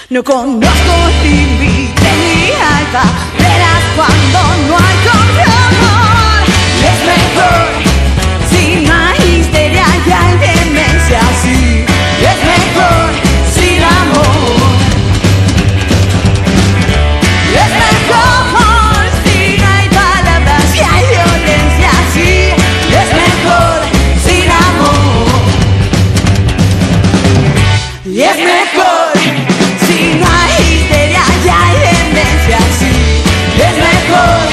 No conozco límite ni alta, verás cuando no hay control. Es mejor sin más histeria y hay demencia, sí. Es mejor sin amor. Es mejor si no hay palabras y hay violencia, sí. Es mejor sin amor. Y es mejor si no hay histeria y hay demencia, sí. Es mejor